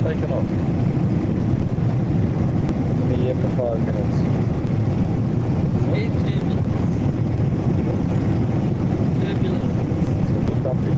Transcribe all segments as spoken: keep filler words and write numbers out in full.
taken off. In the air for five minutes. Eight minutes. Turbulence. It's a bit bumpy.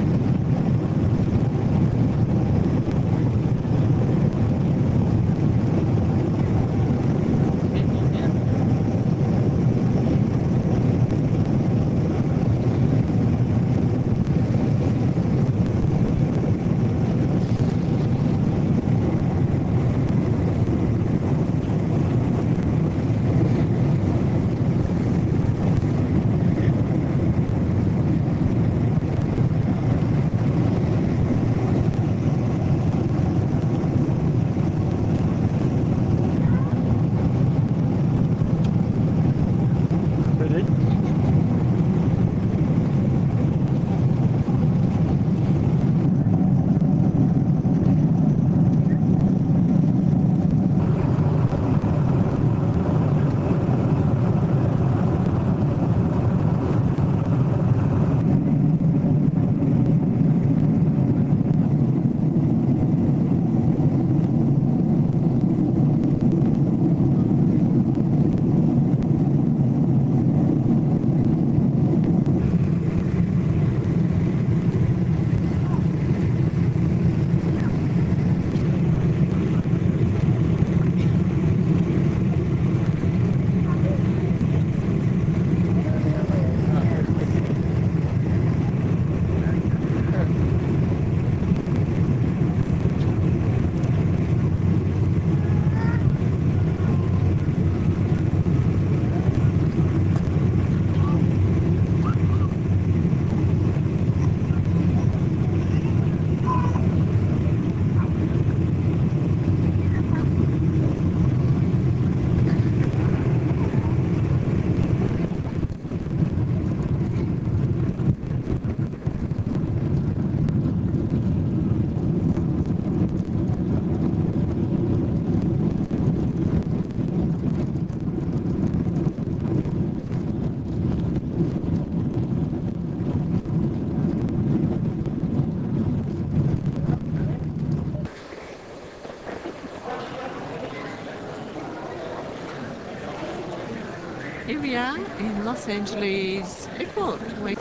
Here we are in Los Angeles airport. We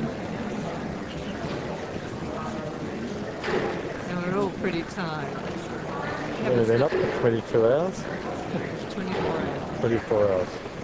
and we're all pretty tired. We've been up for twenty-two hours? twenty-four hours. twenty-four hours.